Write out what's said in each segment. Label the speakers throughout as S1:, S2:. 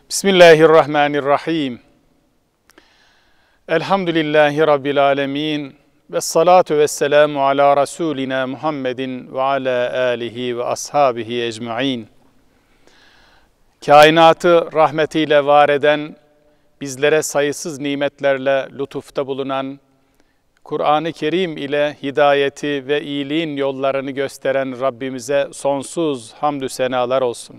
S1: Bismillahirrahmanirrahim. Elhamdülillahi Rabbil alemin. Ve salatu ve selamu ala Resulina Muhammedin ve ala alihi ve ashabihi ecma'in. Kainatı rahmetiyle var eden, bizlere sayısız nimetlerle lütufta bulunan, Kur'an-ı Kerim ile hidayeti ve iyiliğin yollarını gösteren Rabbimize sonsuz hamdü senalar olsun.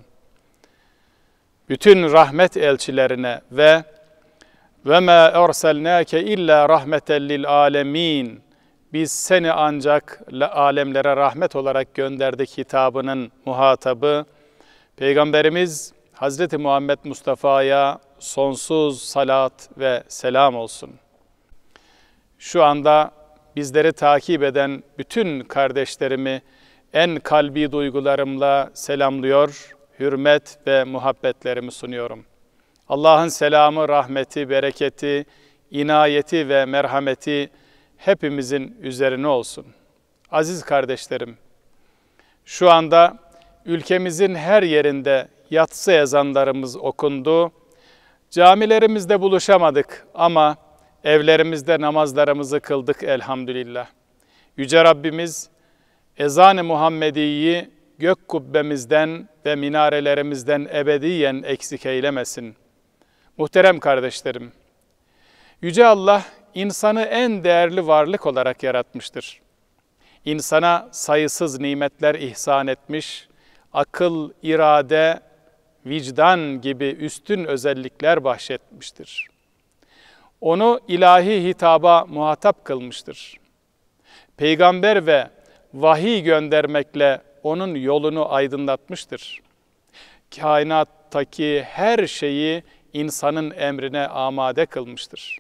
S1: Bütün rahmet elçilerine ve مَا اَرْسَلْنَاكَ اِلَّا رَحْمَةً لِلْعَالَمِينَ Biz seni ancak alemlere rahmet olarak gönderdik hitabının muhatabı, Peygamberimiz Hazreti Muhammed Mustafa'ya sonsuz salat ve selam olsun. Şu anda bizleri takip eden bütün kardeşlerimi en kalbi duygularımla selamlıyor, hürmet ve muhabbetlerimi sunuyorum. Allah'ın selamı, rahmeti, bereketi, inayeti ve merhameti hepimizin üzerine olsun. Aziz kardeşlerim, şu anda ülkemizin her yerinde yatsı ezanlarımız okundu. Camilerimizde buluşamadık ama evlerimizde namazlarımızı kıldık elhamdülillah. Yüce Rabbimiz ezan-ı Muhammedi'yi gök kubbemizden ve minarelerimizden ebediyen eksik eylemesin. Muhterem kardeşlerim, Yüce Allah insanı en değerli varlık olarak yaratmıştır. İnsana sayısız nimetler ihsan etmiş, akıl, irade, vicdan gibi üstün özellikler bahşetmiştir. Onu ilahi hitaba muhatap kılmıştır. Peygamber ve vahiy göndermekle onun yolunu aydınlatmıştır. Kainattaki her şeyi insanın emrine amade kılmıştır.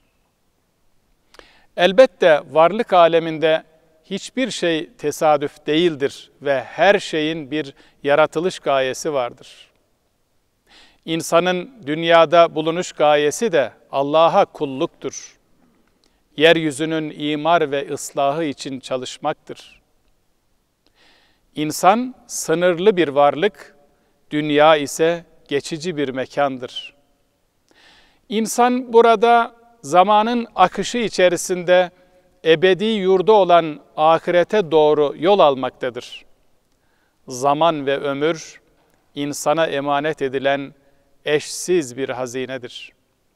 S1: Elbette varlık aleminde hiçbir şey tesadüf değildir ve her şeyin bir yaratılış gayesi vardır. İnsanın dünyada bulunuş gayesi de Allah'a kulluktur. Yeryüzünün imar ve ıslahı için çalışmaktır. İnsan sınırlı bir varlık, dünya ise geçici bir mekandır. İnsan burada zamanın akışı içerisinde ebedi yurdu olan ahirete doğru yol almaktadır. Zaman ve ömür insana emanet edilen eşsiz bir hazinedir.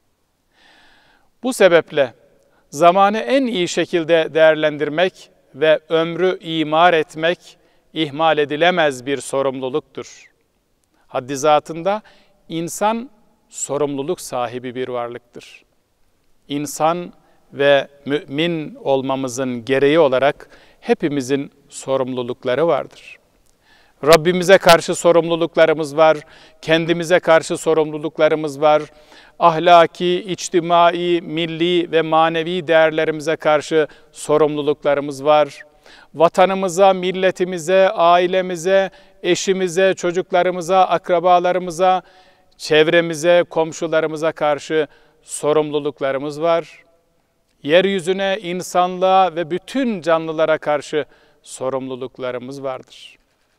S1: Bu sebeple zamanı en iyi şekilde değerlendirmek ve ömrü imar etmek ihmal edilemez bir sorumluluktur. Haddi zatında insan sorumluluk sahibi bir varlıktır. İnsan ve mümin olmamızın gereği olarak hepimizin sorumlulukları vardır. Rabbimize karşı sorumluluklarımız var, kendimize karşı sorumluluklarımız var, ahlaki, içtimai, milli ve manevi değerlerimize karşı sorumluluklarımız var. Vatanımıza, milletimize, ailemize, eşimize, çocuklarımıza, akrabalarımıza, çevremize, komşularımıza karşı sorumluluklarımız var. Yeryüzüne, insanlığa ve bütün canlılara karşı sorumluluklarımız vardır.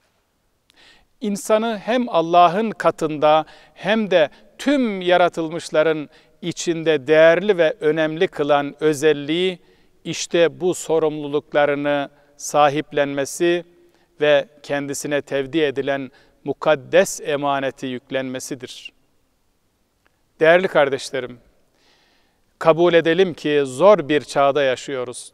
S1: İnsanı hem Allah'ın katında hem de tüm yaratılmışların içinde değerli ve önemli kılan özelliği işte bu sorumluluklarını sahiplenmesi ve kendisine tevdi edilen mukaddes emaneti yüklenmesidir. Değerli kardeşlerim, kabul edelim ki zor bir çağda yaşıyoruz.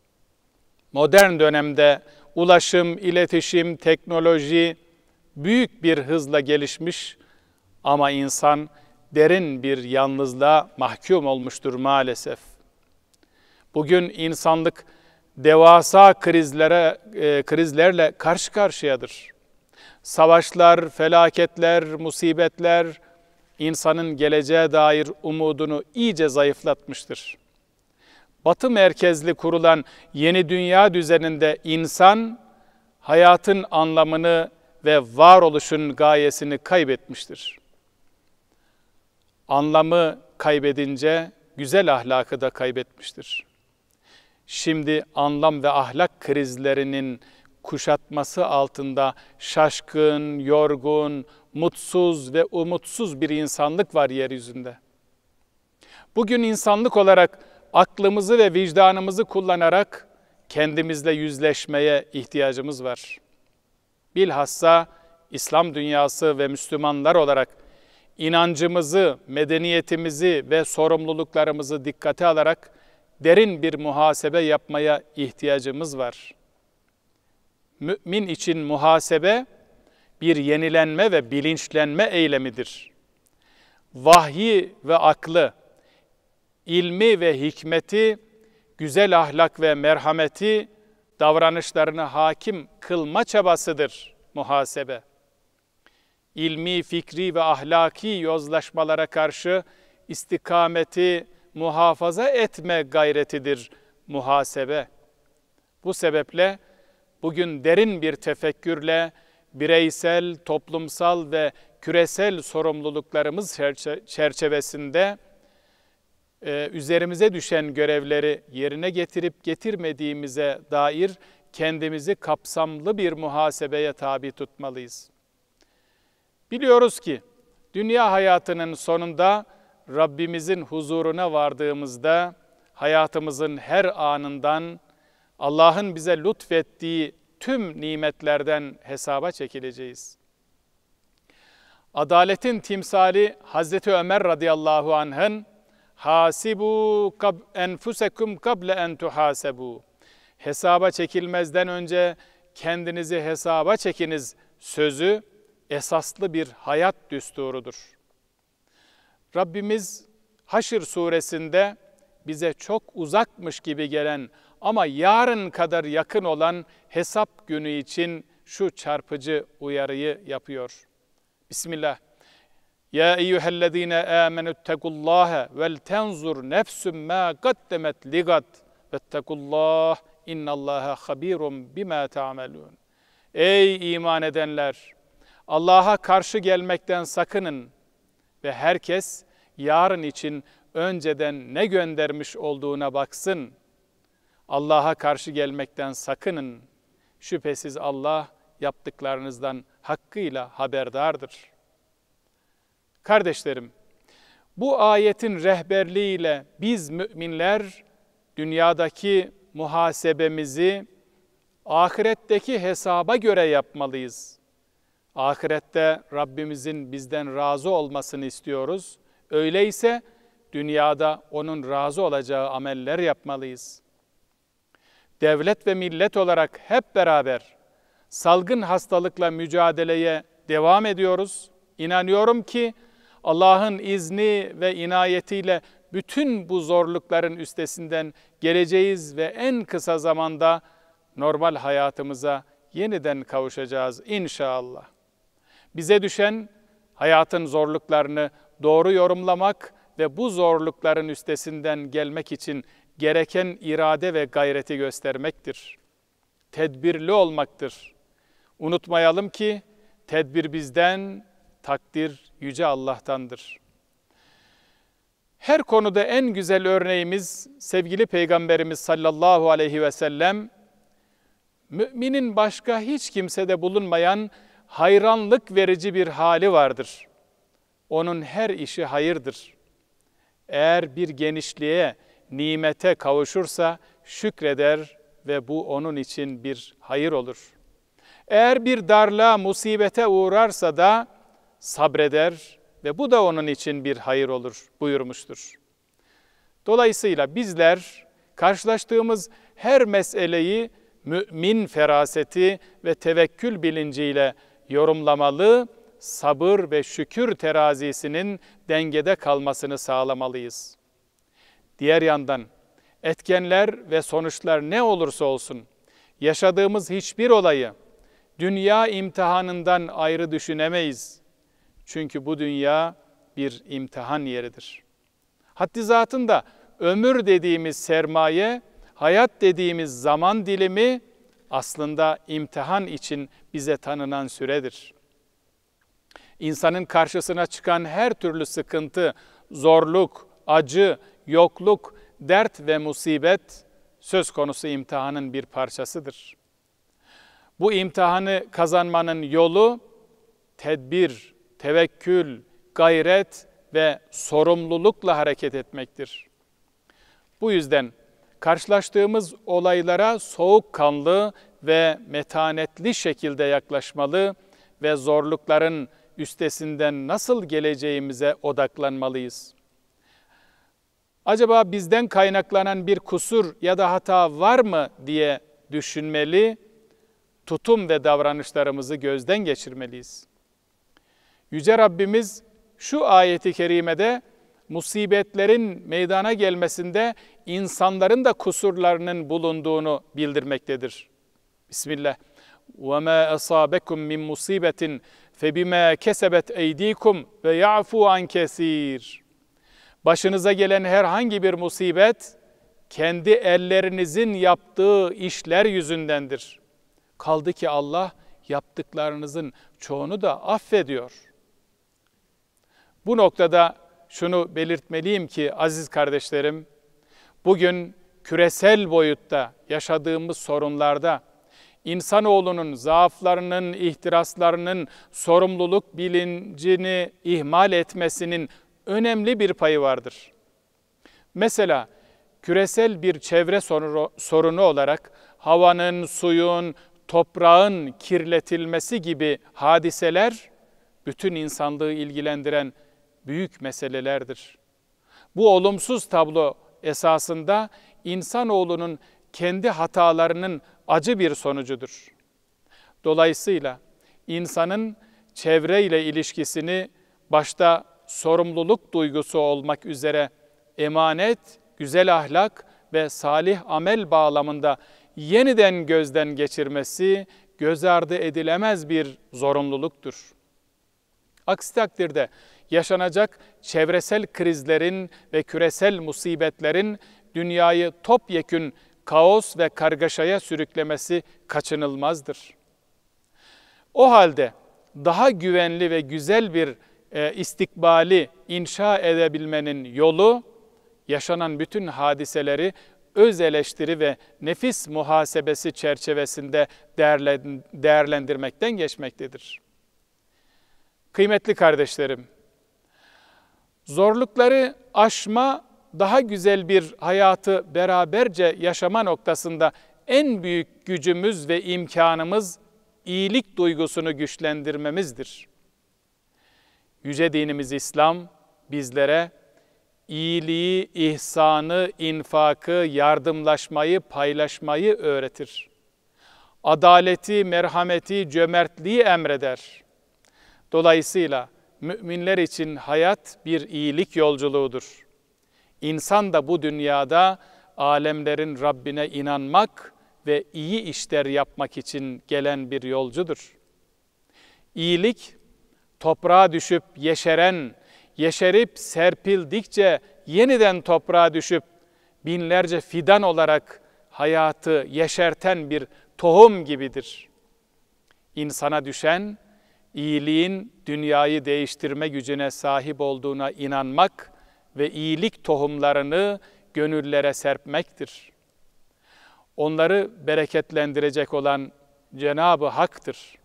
S1: Modern dönemde ulaşım, iletişim, teknoloji büyük bir hızla gelişmiş ama insan derin bir yalnızlığa mahkum olmuştur maalesef. Bugün insanlık devasa krizlerle karşı karşıyadır. Savaşlar, felaketler, musibetler insanın geleceğe dair umudunu iyice zayıflatmıştır. Batı merkezli kurulan yeni dünya düzeninde insan hayatın anlamını ve varoluşun gayesini kaybetmiştir. Anlamı kaybedince güzel ahlakı da kaybetmiştir. Şimdi anlam ve ahlak krizlerinin kuşatması altında şaşkın, yorgun, mutsuz ve umutsuz bir insanlık var yeryüzünde. Bugün insanlık olarak aklımızı ve vicdanımızı kullanarak kendimizle yüzleşmeye ihtiyacımız var. Bilhassa İslam dünyası ve Müslümanlar olarak inancımızı, medeniyetimizi ve sorumluluklarımızı dikkate alarak derin bir muhasebe yapmaya ihtiyacımız var. Mümin için muhasebe bir yenilenme ve bilinçlenme eylemidir. Vahyi ve aklı, ilmi ve hikmeti, güzel ahlak ve merhameti davranışlarını hakim kılma çabasıdır muhasebe. İlmi, fikri ve ahlaki yozlaşmalara karşı istikameti muhafaza etme gayretidir muhasebe. Bu sebeple bugün derin bir tefekkürle bireysel, toplumsal ve küresel sorumluluklarımız çerçevesinde üzerimize düşen görevleri yerine getirip getirmediğimize dair kendimizi kapsamlı bir muhasebeye tabi tutmalıyız. Biliyoruz ki dünya hayatının sonunda Rabbimizin huzuruna vardığımızda hayatımızın her anından Allah'ın bize lütfettiği tüm nimetlerden hesaba çekileceğiz. Adaletin timsali Hazreti Ömer radıyallahu anh'ın "Hasibu enfusekum kable en tuhasebu." Hesaba çekilmezden önce kendinizi hesaba çekiniz sözü esaslı bir hayat düsturudur. Rabbimiz Haşr suresinde bize çok uzakmış gibi gelen ama yarın kadar yakın olan hesap günü için şu çarpıcı uyarıyı yapıyor. Bismillah. Ya eyyühellezine amenüttekullâhe vel tenzur nefsüm mâ gaddemet ligad vettekullah innallâhe habîrum bimâ ta'melûn. Ey iman edenler! Allah'a karşı gelmekten sakının ve herkes yarın için önceden ne göndermiş olduğuna baksın. Allah'a karşı gelmekten sakının. Şüphesiz Allah yaptıklarınızdan hakkıyla haberdardır. Kardeşlerim, bu ayetin rehberliğiyle biz müminler dünyadaki muhasebemizi ahiretteki hesaba göre yapmalıyız. Ahirette Rabbimizin bizden razı olmasını istiyoruz. Öyleyse dünyada onun razı olacağı ameller yapmalıyız. Devlet ve millet olarak hep beraber salgın hastalıkla mücadeleye devam ediyoruz. İnanıyorum ki Allah'ın izni ve inayetiyle bütün bu zorlukların üstesinden geleceğiz ve en kısa zamanda normal hayatımıza yeniden kavuşacağız inşallah. Bize düşen hayatın zorluklarını doğru yorumlamak ve bu zorlukların üstesinden gelmek için gereken irade ve gayreti göstermektir. Tedbirli olmaktır. Unutmayalım ki tedbir bizden, takdir Yüce Allah'tandır. Her konuda en güzel örneğimiz sevgili Peygamberimiz sallallahu aleyhi ve sellem, müminin başka hiç kimsede bulunmayan hayranlık verici bir hali vardır. Onun her işi hayırdır. Eğer bir genişliğe, nimete kavuşursa şükreder ve bu onun için bir hayır olur. Eğer bir darlığa, musibete uğrarsa da sabreder ve bu da onun için bir hayır olur buyurmuştur. Dolayısıyla bizler karşılaştığımız her meseleyi mümin feraseti ve tevekkül bilinciyle yorumlamalı, sabır ve şükür terazisinin dengede kalmasını sağlamalıyız. Diğer yandan etkenler ve sonuçlar ne olursa olsun yaşadığımız hiçbir olayı dünya imtihanından ayrı düşünemeyiz. Çünkü bu dünya bir imtihan yeridir. Haddi zatında ömür dediğimiz sermaye, hayat dediğimiz zaman dilimi aslında imtihan için bize tanınan süredir. İnsanın karşısına çıkan her türlü sıkıntı, zorluk, acı, yokluk, dert ve musibet söz konusu imtihanın bir parçasıdır. Bu imtihanı kazanmanın yolu tedbir, tevekkül, gayret ve sorumlulukla hareket etmektir. Bu yüzden karşılaştığımız olaylara soğukkanlı ve metanetli şekilde yaklaşmalı ve zorlukların üstesinden nasıl geleceğimize odaklanmalıyız. Acaba bizden kaynaklanan bir kusur ya da hata var mı diye düşünmeli, tutum ve davranışlarımızı gözden geçirmeliyiz. Yüce Rabbimiz şu ayeti kerimede musibetlerin meydana gelmesinde insanların da kusurlarının bulunduğunu bildirmektedir. Bismillah. وَمَا أَصَابَكُمْ مِنْ مُصِيبَةٍ فَبِمَا كَسَبَتْ اَيْد۪يكُمْ وَيَعْفُوا عَنْ كَثِيرٍ. Başınıza gelen herhangi bir musibet, kendi ellerinizin yaptığı işler yüzündendir. Kaldı ki Allah yaptıklarınızın çoğunu da affediyor. Bu noktada şunu belirtmeliyim ki aziz kardeşlerim, bugün küresel boyutta yaşadığımız sorunlarda insanoğlunun zaaflarının, ihtiraslarının, sorumluluk bilincini ihmal etmesinin önemli bir payı vardır. Mesela küresel bir çevre sorunu olarak havanın, suyun, toprağın kirletilmesi gibi hadiseler bütün insanlığı ilgilendiren büyük meselelerdir. Bu olumsuz tablo esasında insanoğlunun kendi hatalarının acı bir sonucudur. Dolayısıyla insanın çevreyle ilişkisini başta sorumluluk duygusu olmak üzere emanet, güzel ahlak ve salih amel bağlamında yeniden gözden geçirmesi göz ardı edilemez bir zorunluluktur. Aksi takdirde yaşanacak çevresel krizlerin ve küresel musibetlerin dünyayı topyekün kaos ve kargaşaya sürüklemesi kaçınılmazdır. O halde daha güvenli ve güzel bir istikbali inşa edebilmenin yolu, yaşanan bütün hadiseleri öz eleştiri ve nefis muhasebesi çerçevesinde değerlendirmekten geçmektedir. Kıymetli kardeşlerim, zorlukları aşma, daha güzel bir hayatı beraberce yaşama noktasında en büyük gücümüz ve imkanımız iyilik duygusunu güçlendirmemizdir. Yüce dinimiz İslam bizlere iyiliği, ihsanı, infakı, yardımlaşmayı, paylaşmayı öğretir. Adaleti, merhameti, cömertliği emreder. Dolayısıyla müminler için hayat bir iyilik yolculuğudur. İnsan da bu dünyada alemlerin Rabbine inanmak ve iyi işler yapmak için gelen bir yolcudur. İyilik, toprağa düşüp yeşeren, yeşerip serpildikçe yeniden toprağa düşüp binlerce fidan olarak hayatı yeşerten bir tohum gibidir. İnsana düşen, iyiliğin dünyayı değiştirme gücüne sahip olduğuna inanmak ve iyilik tohumlarını gönüllere serpmektir. Onları bereketlendirecek olan Cenab-ı Hak'tır.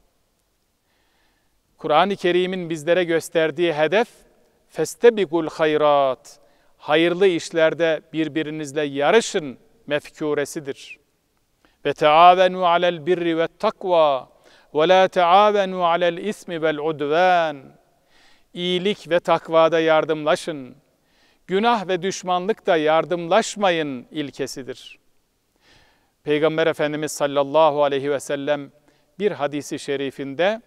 S1: Kur'an-ı Kerim'in bizlere gösterdiği hedef, فَاسْتَبِقُوا الْخَيْرَاتِ hayırlı işlerde birbirinizle yarışın mefkuresidir. وَتَعَاوَنُوا عَلَى الْبِرِّ وَالتَّقْوَى وَلَا تَعَاوَنُوا عَلَى الْإِثْمِ وَالْعُدْوَانِ İyilik ve takvada yardımlaşın. Günah ve düşmanlıkta yardımlaşmayın ilkesidir. Peygamber Efendimiz sallallahu aleyhi ve sellem bir hadisi şerifinde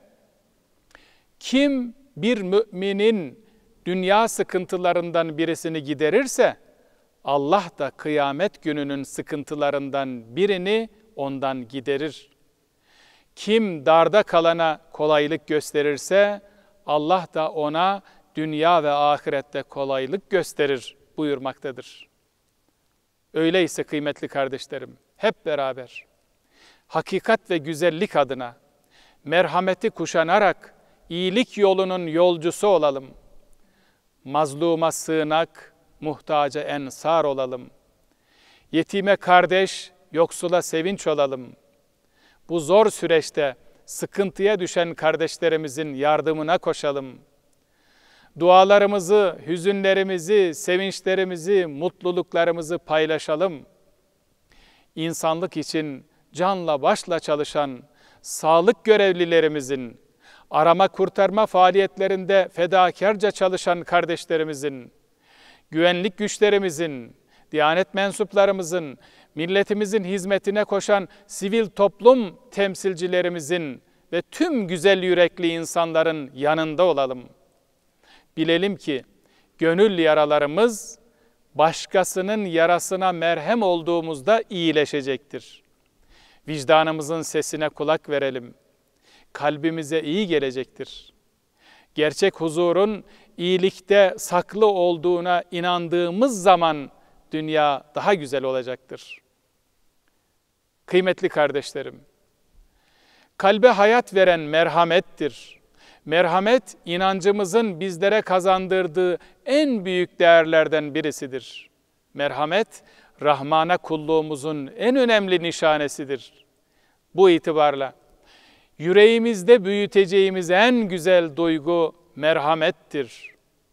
S1: kim bir müminin dünya sıkıntılarından birisini giderirse Allah da kıyamet gününün sıkıntılarından birini ondan giderir. Kim darda kalana kolaylık gösterirse Allah da ona dünya ve ahirette kolaylık gösterir buyurmaktadır. Öyleyse kıymetli kardeşlerim, hep beraber hakikat ve güzellik adına merhameti kuşanarak iyilik yolunun yolcusu olalım. Mazluma sığınak, muhtaca ensar olalım. Yetime kardeş, yoksula sevinç olalım. Bu zor süreçte sıkıntıya düşen kardeşlerimizin yardımına koşalım. Dualarımızı, hüzünlerimizi, sevinçlerimizi, mutluluklarımızı paylaşalım. İnsanlık için canla başla çalışan sağlık görevlilerimizin, arama kurtarma faaliyetlerinde fedakarca çalışan kardeşlerimizin, güvenlik güçlerimizin, Diyanet mensuplarımızın, milletimizin hizmetine koşan sivil toplum temsilcilerimizin ve tüm güzel yürekli insanların yanında olalım. Bilelim ki gönül yaralarımız başkasının yarasına merhem olduğumuzda iyileşecektir. Vicdanımızın sesine kulak verelim. Kalbimize iyi gelecektir. Gerçek huzurun iyilikte saklı olduğuna inandığımız zaman dünya daha güzel olacaktır. Kıymetli kardeşlerim, kalbe hayat veren merhamettir. Merhamet, inancımızın bizlere kazandırdığı en büyük değerlerden birisidir. Merhamet, Rahman'a kulluğumuzun en önemli nişanesidir. Bu itibarla yüreğimizde büyüteceğimiz en güzel duygu merhamettir.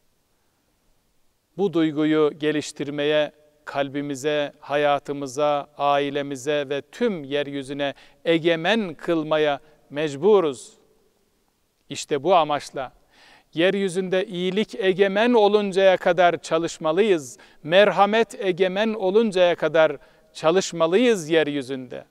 S1: Bu duyguyu geliştirmeye, kalbimize, hayatımıza, ailemize ve tüm yeryüzüne egemen kılmaya mecburuz. İşte bu amaçla yeryüzünde iyilik egemen oluncaya kadar çalışmalıyız. Merhamet egemen oluncaya kadar çalışmalıyız yeryüzünde.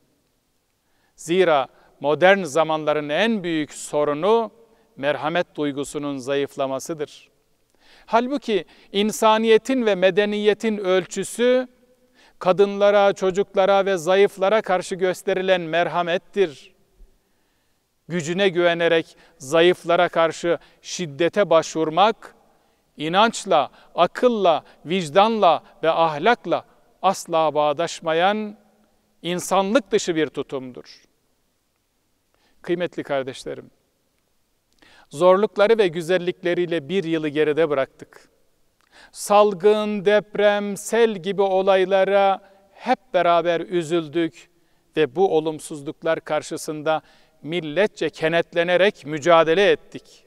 S1: Zira modern zamanların en büyük sorunu merhamet duygusunun zayıflamasıdır. Halbuki insaniyetin ve medeniyetin ölçüsü kadınlara, çocuklara ve zayıflara karşı gösterilen merhamettir. Gücüne güvenerek zayıflara karşı şiddete başvurmak, inançla, akılla, vicdanla ve ahlakla asla bağdaşmayan insanlık dışı bir tutumdur. Kıymetli kardeşlerim, zorlukları ve güzellikleriyle bir yılı geride bıraktık. Salgın, deprem, sel gibi olaylara hep beraber üzüldük ve bu olumsuzluklar karşısında milletçe kenetlenerek mücadele ettik.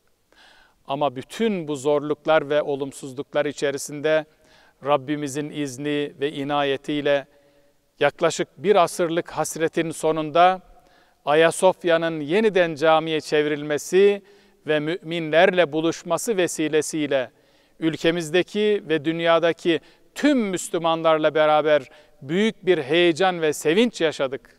S1: Ama bütün bu zorluklar ve olumsuzluklar içerisinde Rabbimizin izni ve inayetiyle yaklaşık bir asırlık hasretin sonunda Ayasofya'nın yeniden camiye çevrilmesi ve müminlerle buluşması vesilesiyle ülkemizdeki ve dünyadaki tüm Müslümanlarla beraber büyük bir heyecan ve sevinç yaşadık.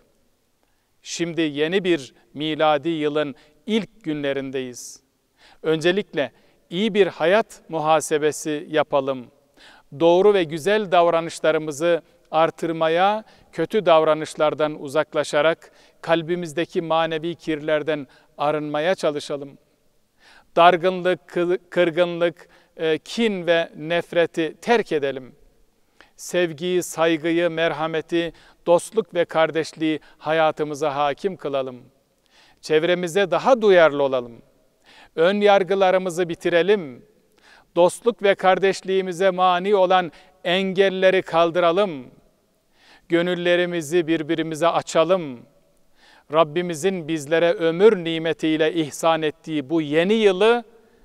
S1: Şimdi yeni bir miladi yılın ilk günlerindeyiz. Öncelikle iyi bir hayat muhasebesi yapalım. Doğru ve güzel davranışlarımızı artırmaya, kötü davranışlardan uzaklaşarak kalbimizdeki manevi kirlerden arınmaya çalışalım. Dargınlık, kırgınlık, kin ve nefreti terk edelim. Sevgiyi, saygıyı, merhameti, dostluk ve kardeşliği hayatımıza hakim kılalım. Çevremize daha duyarlı olalım. Ön yargılarımızı bitirelim. Dostluk ve kardeşliğimize mani olan engelleri kaldıralım. Gönüllerimizi birbirimize açalım. Rabbimizin bizlere ömür nimetiyle ihsan ettiği bu yeni yılı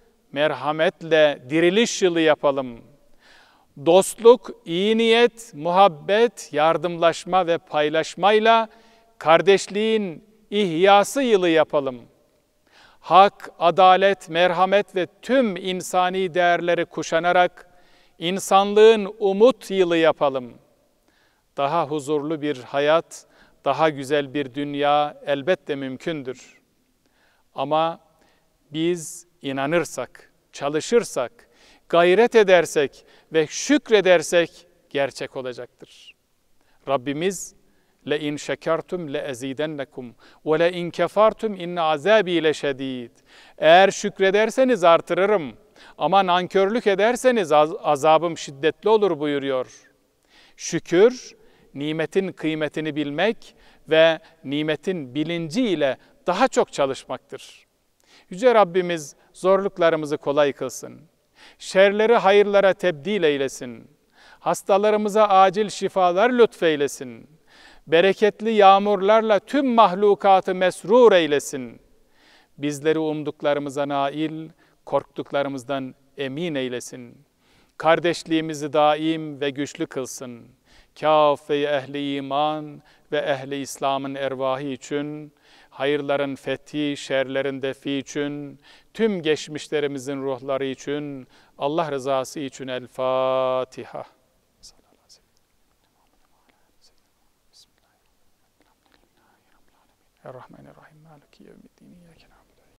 S1: merhametle diriliş yılı yapalım. Dostluk, iyi niyet, muhabbet, yardımlaşma ve paylaşmayla kardeşliğin ihyası yılı yapalım. Hak, adalet, merhamet ve tüm insani değerleri kuşanarak insanlığın umut yılı yapalım. Daha huzurlu bir hayat, daha güzel bir dünya elbette mümkündür. Ama biz inanırsak, çalışırsak, gayret edersek ve şükredersek gerçek olacaktır. Rabbimiz لَاِنْ شَكَرْتُمْ لَاَزِيدَنَّكُمْ وَلَاِنْ كَفَرْتُمْ اِنَّ عَذَابِي لَشَد۪يدٍ. Eğer şükrederseniz artırırım ama nankörlük ederseniz azabım şiddetli olur buyuruyor. Şükür, nimetin kıymetini bilmek ve nimetin bilinciyle daha çok çalışmaktır. Yüce Rabbimiz zorluklarımızı kolay kılsın. Şerleri hayırlara tebdil eylesin. Hastalarımıza acil şifalar lütfeylesin. Bereketli yağmurlarla tüm mahlukatı mesrur eylesin. Bizleri umduklarımıza nail, korktuklarımızdan emin eylesin. Kardeşliğimizi daim ve güçlü kılsın. Kâfe-i ehli iman ve ehli İslam'ın ervahı için, hayırların fethi, şerlerin defi için, tüm geçmişlerimizin ruhları için, Allah rızası için El Fatiha. Bismillahirrahmanirrahim. Maliki yevmiddin.